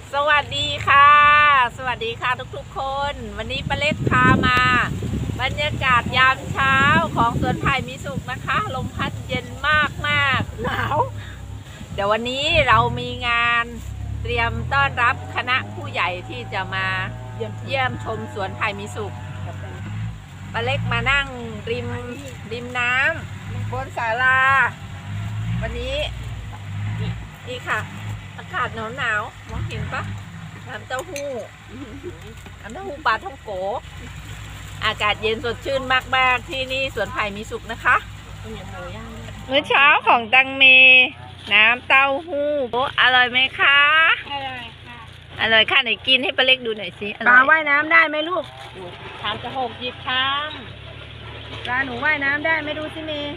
สวัสดีค่ะสวัสดีค่ะทุกๆคนวันนี้ป้าเล็กพามาบรรยากาศยามเช้าของสวนไผ่มีสุขนะคะลมพัดเย็นมากหนาวเดี๋ยววันนี้เรามีงานเตรียมต้อนรับคณะผู้ใหญ่ที่จะมาเยี่ยมชมสวนไผ่มีสุขป้าเล็กมานั่งริมน้ำบนศาลาวันนี้นี่ค่ะอากาศหนาวมองเห็นปะน้ำเต้าหู้ปลาท่องโกอากาศเย็นสดชื่นมากๆที่นี่สวนไผ่มีสุขนะคะมื้อเช้าของตังเมน้ำเต้าหู้อร่อยไหมคะอร่อยค่ะอร่อยค่ะไหนกินให้ป้าเล็กดูหน่อยสิปลาว่ายน้ำได้ไหมลูกชามจะ6 หยิบชามปลาหนูว่ายน้ำได้ไหมดูสิเมย์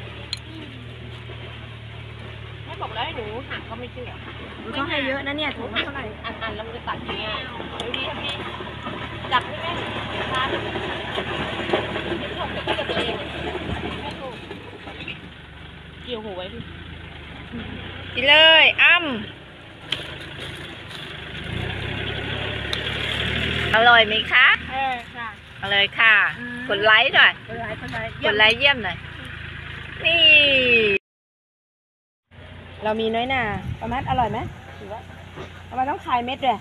ให้บอกแล้วให้หนูหักก็ไม่เชื่อเขาให้เยอะนะเนี่ยถุงเท่าไหร่อันแล้วมันจะตัดยังไงดูดีทำดีจับได้ไหมทานถูกก็จะตัวเองไม่ถูกเกี่ยวหัวไว้ดิกินเลยอร่อยไหมคะค่ะอร่อยค่ะกดไลค์หน่อยกดไลค์เยี่ยมหน่อยนี่เรามีน้อยหน่าประมาณอร่อยไหมถือว่าประมาณต้องคายเม็ดเลย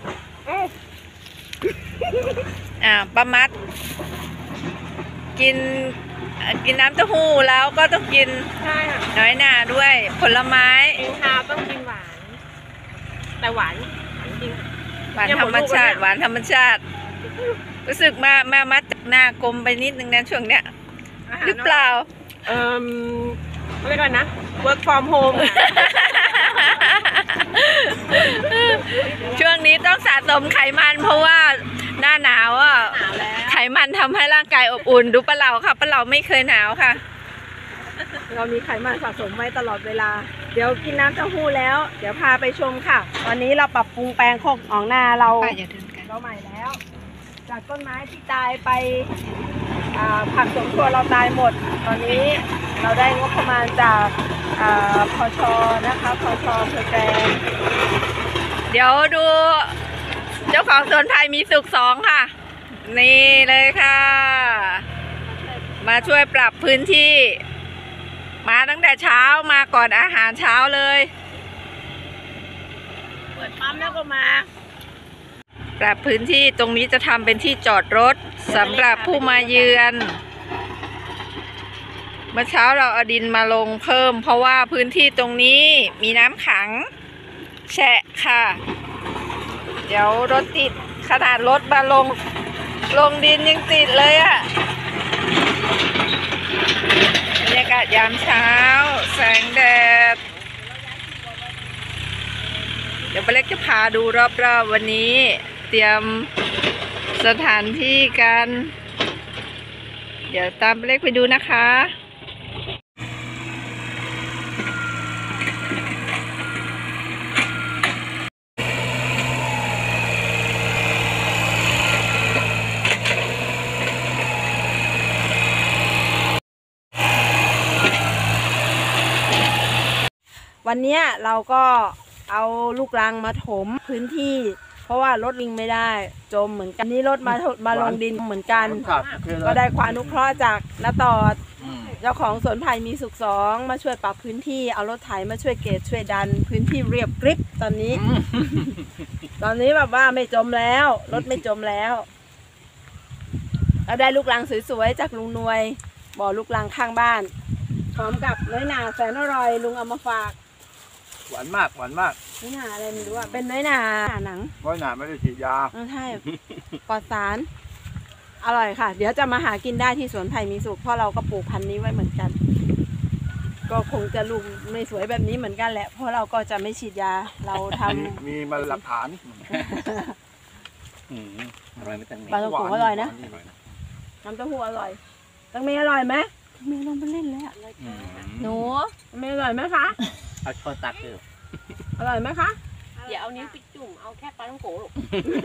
ประมัดกินน้ำเต้าหู้แล้วก็ต้องกินน้อยหน่าด้วยผลไม้ชาต้องกินหวานแต่หวานจริงหวานธรรมชาติรู้สึกแม่มัดจากหน้ากลมไปนิดนึงนะช่วงเนี้ยหรือเปล่าเขาเรียกอะไรนะ work from home ช่วงนี้ต้องสะสมไขมันเพราะว่าหน้าหนาวไขมันทำให้ร่างกายอบอุ่นดูป้าเหล่าค่ะป้าเหล่าไม่เคยหนาวค่ะเรามีไขมันสะสมไว้ตลอดเวลาเดี๋ยวกินน้ำเต้าหู้แล้วเดี๋ยวพาไปชมค่ะตอนนี้เราปรับปรุงแปลงของนาเราใหม่แล้วจากต้นไม้ที่ตายไปผักสวนครัวเราตายหมดตอนนี้เราได้งบประมาณจากพช.นะคะพช.เพื่อแกงเดี๋ยวดูเจ้าของสวนไผ่มีสุข2ค่ะนี่เลยค่ะมาช่วยปรับพื้นที่มาตั้งแต่เช้ามาก่อนอาหารเช้าเลยเปิดปั๊มแล้วก็มาปรับพื้นที่ตรงนี้จะทำเป็นที่จอดรถสำหรับผู้มาเยือนเมื่อเช้าเราเอาดินมาลงเพิ่มเพราะว่าพื้นที่ตรงนี้มีน้ำขังแฉะค่ะเดี๋ยวรถติดขนาดรถมาลงดินยังติดเลยอะบรรยากาศยามเช้าแสงแดดเดี๋ยวป้าเล็กจะพาดูรอบๆวันนี้เตรียมสถานที่กันเดี๋ยวตามป้าเล็กไปดูนะคะวันนี้เราก็เอาลูกรังมาถมพื้นที่เพราะว่ารถวิ่งไม่ได้จมเหมือนกันนี่รถมาลงดินเหมือนกันก็ได้ความอนุเคราะห์จากน้าตอดเจ้าของสวนไผ่มีสุข2มาช่วยปรับพื้นที่เอารถไถมาช่วยเกตช่วยดันพื้นที่เรียบกริบตอนนี้ ตอนนี้แบบว่าไม่จมแล้วรถไม่จมแล้วเราได้ลูกรังสวยๆจากลุงนวยบ่อลูกรังข้างบ้านพร้อมกับน้อยหน่าแสนอร่อยลุงเอามาฝากหวานมากน้อยหน่าอะไรไม่รู้อ่ะเป็นน้อยหน่าหนังน้อยหน่าไม่ได้ฉีดยาใช่ปลอดสารอร่อยค่ะเดี๋ยวจะมาหากินได้ที่สวนไผ่มีสุขเพราะเราก็ปลูกพันธุ์นี้ไว้เหมือนกันก็คงจะลูกไม่สวยแบบนี้เหมือนกันแหละเพราะเราก็จะไม่ฉีดยาเราทำมีมาหลักฐานอร่อยไม่ตังปลาต้องโกอร่อยนะน้ำเต้าหู้อร่อยตังเมย์อร่อยไหมตังเมย์ลงไปเล่นเลยอ่ะหนูตังเมย์อร่อยไหมคะเอาช้อนตักเลยอร่อยไหมคะอย่าเอานิ้วไปจุ่มเอาแค่ปลาต้องโกหรอก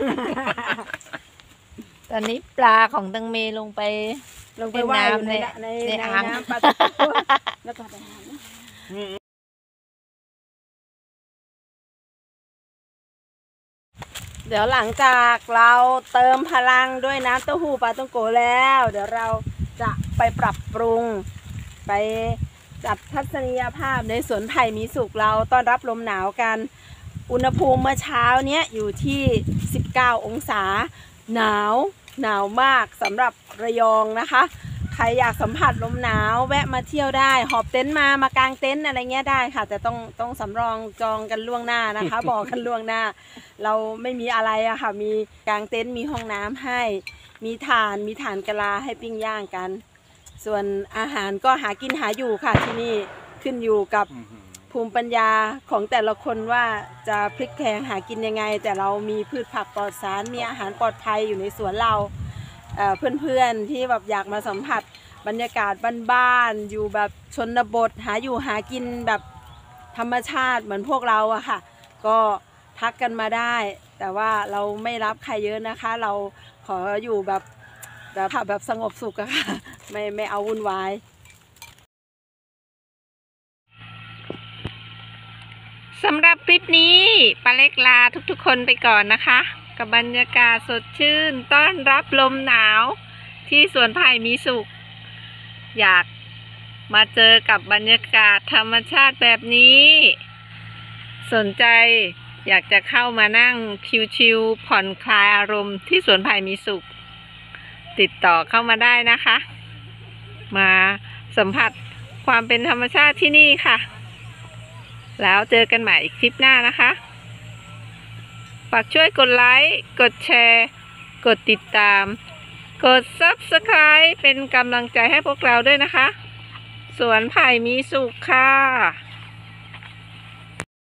ตอนนี้ปลาของตังเมลงไปว่ายในอ่างน้ำปลาแล้วก็ไปหาเดี๋ยวหลังจากเราเติมพลังด้วยน้ำเต้าหู้ปลาต้องโกแล้ว เดี๋ยวเราจะไปปรับปรุงไปจัดทัศนียภาพในสวนไผ่มีสุขเราต้อนรับลมหนาวกันอุณหภูมิเมื่อเช้าเนี้ยอยู่ที่19องศาหนาวมากสำหรับระยองนะคะใครอยากสัมผัสลมหนาวแวะมาเที่ยวได้หอบเต็นท์มากางเต็นท์อะไรเงี้ยได้ค่ะแต่ต้องสำรองจองกันล่วงหน้านะคะ บอกกันล่วงหน้าเราไม่มีอะไรอะค่ะมีกางเต็นท์มีห้องน้ำให้มีถ่านกะลาให้ปิ้งย่างกันส่วนอาหารก็หากินหาอยู่ค่ะที่นี่ขึ้นอยู่กับภูมิปัญญาของแต่ละคนว่าจะพลิกแพลงหากินยังไงแต่เรามีพืชผักปลอดสารมีอาหารปลอดภัยอยู่ในสวนเราเพื่อนๆที่แบบอยากมาสัมผัสบรรยากาศบ้านๆอยู่แบบชนบทหาอยู่หากินแบบธรรมชาติเหมือนพวกเราอะค่ะก็ทักกันมาได้แต่ว่าเราไม่รับใครเยอะนะคะเราขออยู่แบบสงบสุขอะค่ะไม่เอาวุ่นวายสำหรับคลิปนี้ป้าเล็กลาทุกๆคนไปก่อนนะคะกับบรรยากาศสดชื่นต้อนรับลมหนาวที่สวนไผ่มีสุขอยากมาเจอกับบรรยากาศธรรมชาติแบบนี้สนใจอยากจะเข้ามานั่งชิลๆผ่อนคลายอารมณ์ที่สวนไผ่มีสุขติดต่อเข้ามาได้นะคะมาสัมผัสความเป็นธรรมชาติที่นี่ค่ะแล้วเจอกันใหม่อีกคลิปหน้านะคะฝากช่วยกดไลค์กดแชร์กดติดตามกด Subscribe เป็นกำลังใจให้พวกเราด้วยนะคะสวนไผ่มีสุขค่ะ